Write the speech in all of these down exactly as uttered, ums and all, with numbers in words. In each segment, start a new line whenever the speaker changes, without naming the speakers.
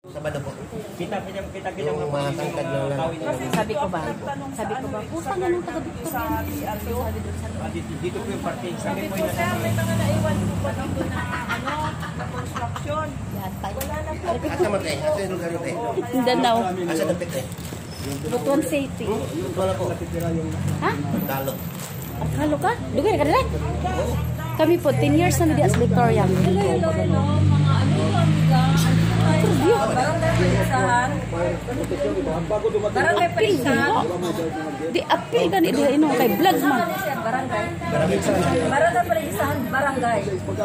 Sabado po.
Kita kita kita kita
yung mga tangkad na lang.
Sabi ko ba? Sabi ko ba? Putang na ng taga-doktor yan.
Dito po yung party. Sabi mo
yun. Sir, may mga naiwan po pa dito na ano, na construction. Wala na po.
Asa man kayo? Asa yung lugar yun kayo?
Mindanao.
Asa dapat kayo?
Butuan City.
Wala po.
Ha?
Talo.
Halo ka? Dugay na ka dala? Kami po, ten years na na di as Victoria.
Hello, hello, hello. Mga ano, amiga. Barangay Palisahan. Barangay Palisahan.
Di apil ka ni diha ino kay vlog man.
Barangay. Barangay Palisahan, barangay.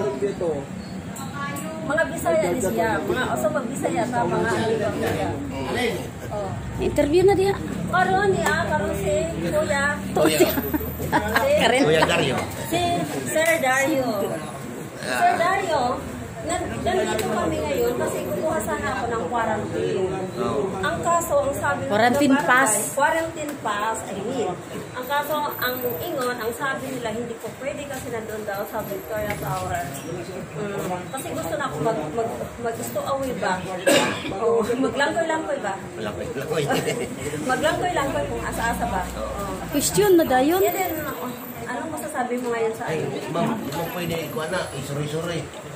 Mga Bisaya ni siya. Mga oso mag Bisaya sa mga amiga niya. Oh.
Interview na diha.
Karon niya, karon si Kuya.
To siya. Karen.
Kuya Dario.
Si Sir Dario. Sir Dario, nandito kami ngayon kasi kukuha sana ako ng quarantine. Ang kaso, ang sabi ng
Quarantine
barangay,
pass.
Quarantine pass, I mean. Ang kaso, ang ingon, ang sabi nila, hindi ko pwede kasi nandun daw sa Victoria Tower. Mm. Kasi gusto na ako mag, mag, mag-stow away ba? O maglangkoy-langkoy ba?
Langkoy-langkoy.
Maglangkoy-langkoy kung asa-asa ba? Oo.
Question na dayon.
Yan din, anong masasabi mo ngayon sa
Ay,
ano?
ma'am, ma'am pwede ikuha na, isuroy-suroy.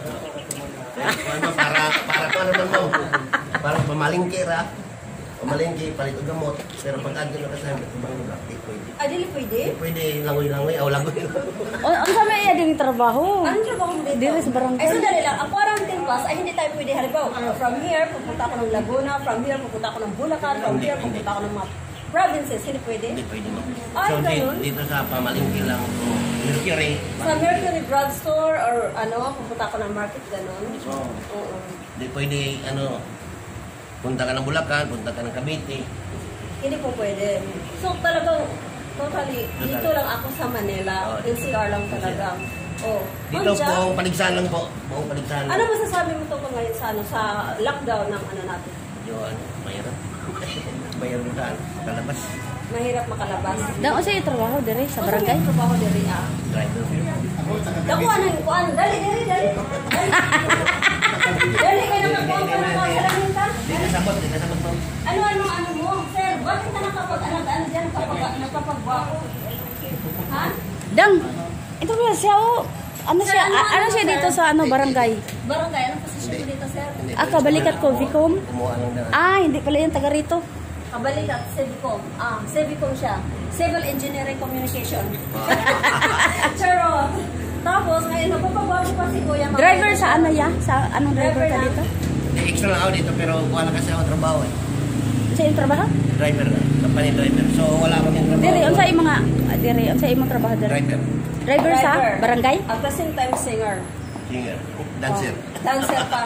Para, para pa naman mo. Para pamalingki ra. Pamalingki, palit o gamot. Pero pag andun na kasama, ibang lugar, di pwede.
Ah, dili pwede?
Di pwede langoy-langoy, aw langoy.
O ang sa may iya ding trabaho.
Anong trabaho mo dito?
Dili sa barangay.
Ay, sandali lang. Ang quarantine pass ay hindi tayo pwede. Halimbawa, from here, pupunta ako ng Laguna. From here, pupunta ako ng Bulacan. From here, pupunta ako ng mga provinces. Hindi pwede?
Hindi pwede mo.
Ay,
So, di,
ganun?
dito sa pamalingki lang, Mercury.
Sa Mercury Drugstore or ano, pupunta ako ng market, ganun.
So,
Oo.
di pwede, ano, punta ka ng Bulacan, punta ka ng Cavite.
Hindi po pwede. So, talagang, totally, dito lang ako sa Manila.
Oh,
N C R lang talaga. Oh.
Dito
Ma'am,
po, paligsahan lang po. Buong paligsahan
ano
lang.
masasabi mo tungkol ngayon sa, ano, sa lockdown ng ano natin?
Yung ano, mahirap. Mahirap saan? Kalabas.
Mahirap makalabas.
Dang o sa trabaho dire sa
Kung
barangay.
saan yung trabaho diri ah?
Driver.
Dako ano yung kuan? Dali, dali, dali. Dali. Dali kayo nakakuha pa ng mga salamin ka?
Di kasabot, di kasabot po.
Ano, ano, ano mo? Sir, bakit ka nakapag, ano, ano dyan kapag nagpapagwako? Ha?
Dang. Ito ba siya o ano
Sir,
siya?
ano,
a-
ano,
Ano siya
sir?
dito sa ano barangay?
Barangay, anong posisyon mo dito, sir?
Ah, kabalikat ko Vicom.
Kumuha lang na.
Ah, hindi pala yung taga rito.
Kabalikat, Civicom. Ah, Civicom siya. Civil Engineering Communication. Charot. Tapos, ngayon, nagpapagwako pa si Kuya. mga-
Driver sa ano ya? Sa anong driver
Driver
ka
na.
dito?
Di extra lang ako dito, pero wala kasi ako trabaho eh.
Sa yung trabaho?
Driver na, company driver. So, wala akong trabaho.
Dire, unsa imong mga ah, dire, unsa imong trabaho dire?
Driver.
Driver sa
Driver.
barangay?
At the same time, singer.
Singer. Dancer.
Oh, dancer pa.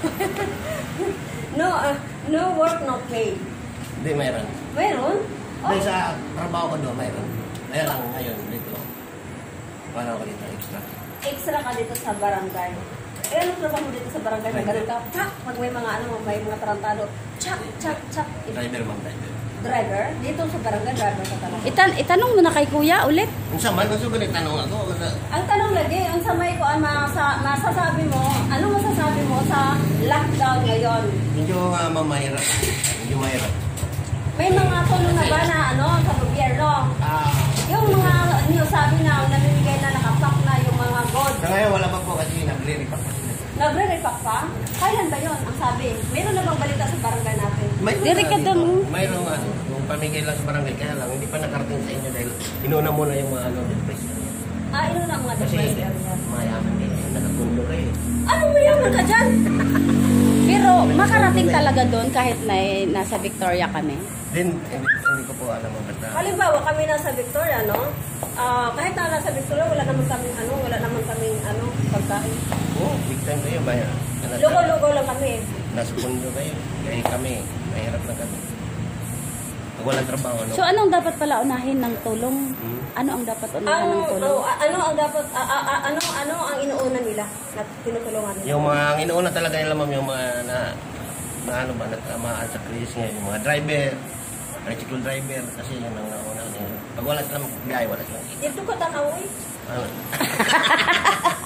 no, uh, no work, no pay.
Hindi, mayroon.
Meron?
Dahil sa trabaho ko doon, mayroon. Kaya lang ngayon, dito. Wala ako dito, extra.
Extra ka dito sa barangay. Eh, anong trabaho mo dito sa barangay? May ganun ka, tsak, pag may mga ano, may mga tarantado, tsak, tsak, tsak.
Driver, ma'am, driver.
Driver? Dito sa barangay, driver ka talaga.
Itan itanong mo na kay kuya ulit.
Kung sa man, gusto ko tanong ako. Wala.
Ang tanong lagi, ang samay ko, ang masa, masasabi mo, ano masasabi mo sa lockdown ngayon?
Medyo uh, mamahirap. Medyo mahirap.
May mga tulong na ba na ano, sa gobyerno?
Ah,
Yung mga niyo sabi na namimigay na nakapak na yung mga goods.
sa ngayon, wala pa po kasi nag-re-repack pa sila.
Nagre-repack pa? Kailan ba yun? Ang sabi. Meron na bang balita sa barangay natin?
May
Diri ka doon.
Mayroon nga. Yung pamigay lang sa barangay, kaya lang, hindi pa nakarating sa inyo dahil inuna muna yung mga ano, depressed.
Ah, ino na ang mga
Kasi
depressed area.
mayaman din, nakapundo kayo.
Ano mo yaman ka dyan?
Pero makarating talaga doon kahit na nasa Victoria kami.
Then, hindi, hindi ko po alam ang basta.
Halimbawa, kami nasa Victoria, no? Ah, kahit na nasa Victoria, wala naman kaming ano, wala naman kaming ano, pagkain.
Oo, oh, big time kayo. Maya, nasa,
Lugo-lugo lang kami.
nasa pundo kayo. Kaya kami, mahirap na kami. Pag walang trabaho, ano?
So anong dapat pala unahin ng tulong?
Hmm.
Ano ang dapat unahin
Ang,
ng tulong?
oh, ano ang dapat, ah, ah, ah, ano, ano ang inuuna nila na tinutulungan nila?
Yung mga ang inuuna talaga nila, ma'am, yung mga na, na ano ba, natamaan sa krisis ngayon, yung mga driver, tricycle driver, kasi yun ang nauna. Pag wala silang biyahe, wala silang kita.
Dito ka tanaw eh.
Ano?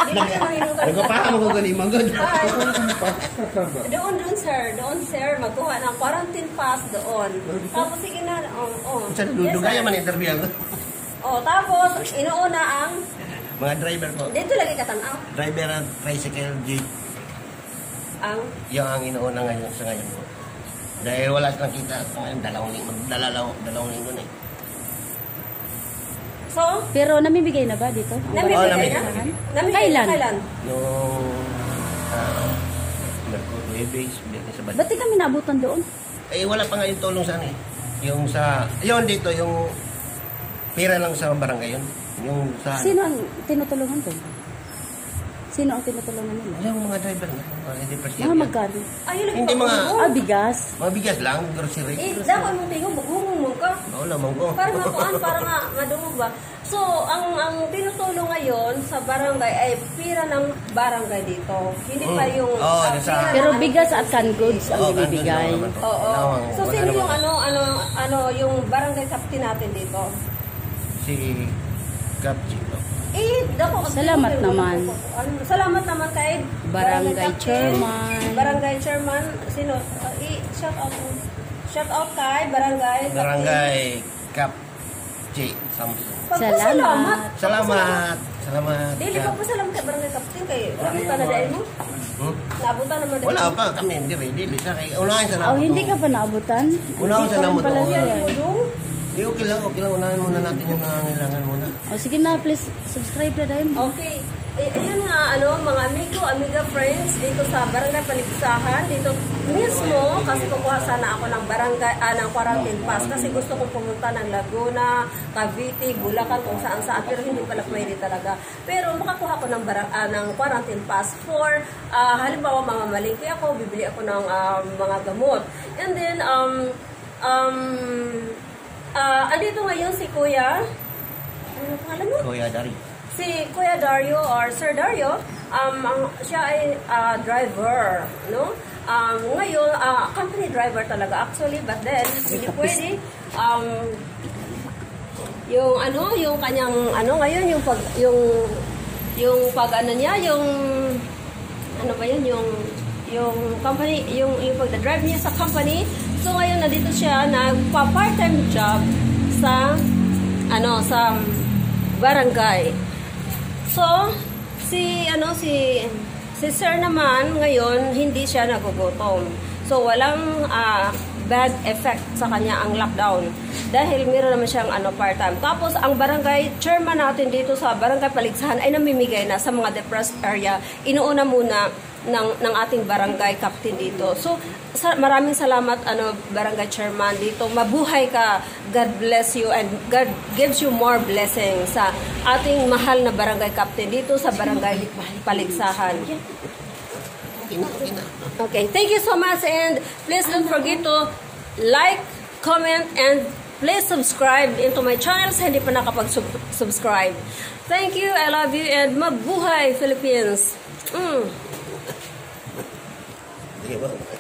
Dito ka manginutan.
Nagpapaham ko galing magod.
Ay, doon, doon, sir. Doon, sir. Magkuha ng quarantine pass doon. Tapos, sige na. Oh, oh.
Sa dudugaya man interview ako.
Oh, tapos, inuuna ang,
Mga driver po.
dito lagi katanaw.
Driver at tricycle jeep.
Ang,
Yung ang inuuna ngayon sa ngayon po. Dahil wala silang kita. Ngayon, dalawang linggo. Dalawang, dalawang linggo na eh.
so,
Pero namimigay na ba dito?
namimigay
Oh,
na?
namimigay.
Namimigay
Kailan?
na kailan?
Yung... Uh, Mercury base, Biyernes sa
Ba't di kami naabutan doon?
Eh, wala pa nga yung tulong sa ano eh. Yung sa... Yun dito, yung... Pira lang sa barangay yun. Yung sa...
Sino ang tinutulungan doon? Sino ang tinutulungan nila?
Yung mga driver na. Mga driver
Mga magkano?
Ay, yun
Hindi mga...
Ah, bigas.
Mga bigas lang, grocery.
Eh, dapat mong tingog, maghumong mo ka.
Oo naman ko.
Para makuan, para nga madungog ba. So, ang ang tinutulong ngayon sa barangay ay pira ng barangay dito. Hindi pa
Mm.
yung...
Oo,
ah,
sa-
pira
Pero
ng-
bigas at canned goods ang
Oo,
binibigay.
ganun naman.
Oo.
Wala
So,
naman.
sino yung ano, ano, ano, yung barangay captain natin dito?
Si Kapchi.
Eh, dako.
Salamat naman.
Ano, salamat naman kay
Barangay
captain,
chairman.
Barangay chairman, sino? Uh, i shout out. Shout out kay barangay captain.
Barangay Kapchi Samson.
Pagpasalamat.
Salamat. Salamat.
Dili pa
Kap.
pa salamat kay barangay captain kay nabutan na dahil mo.
Hmm?
Nabutan naman dahil.
Wala pa kami, hindi ready. Di sa kay unahin sa
Oh,
namot.
hindi ka pa naabutan?
Unahin sa namot.
pala
Oo.
siya.
Yung
Di okay lang, okay lang. Unahin muna natin yung nangangailangan muna.
O, sige na, please subscribe na dahil.
okay. Eh, ayun nga, ano, mga amigo, amiga friends, dito sa Barangay Paligsahan, dito mismo, kasi kukuha sana ako ng barangay, ah, ng quarantine pass, kasi gusto kong pumunta ng Laguna, Cavite, Bulacan, kung saan saan, pero hindi pala pwede talaga. Pero makakuha ko ng, barang, ah, ng quarantine pass for, ah, halimbawa, mamamalingki ako, bibili ako ng ah, mga gamot. And then, um, um, ah, andito ngayon si Kuya, ano pangalan mo?
Kuya Dari.
Si Kuya Dario or Sir Dario, um, ang, siya ay uh, driver, no? Um, ngayon, uh, company driver talaga actually, but then, hindi pwede, um, yung ano, yung kanyang, ano ngayon, yung pag, yung, yung pag, ano niya, yung, ano ba yun, yung, yung company, yung, yung pag-drive niya sa company, so ngayon, nandito siya, nagpa-part-time job sa, ano, sa barangay. So, si ano si si Sir naman ngayon hindi siya nagugutom. So walang uh, bad effect sa kanya ang lockdown dahil meron naman siyang ano part-time. Tapos ang barangay chairman natin dito sa Barangay Paligsahan ay namimigay na sa mga depressed area. Inuuna muna ng ng ating barangay captain dito. So sa, maraming salamat ano barangay chairman dito. Mabuhay ka. God bless you and God gives you more blessings sa ating mahal na barangay captain dito sa Barangay Paligsahan. Okay, thank you so much and please don't forget to like, comment and please subscribe into my channel sa hindi pa nakapag-subscribe. Thank you, I love you and mabuhay Philippines. Mm.
Sige ba?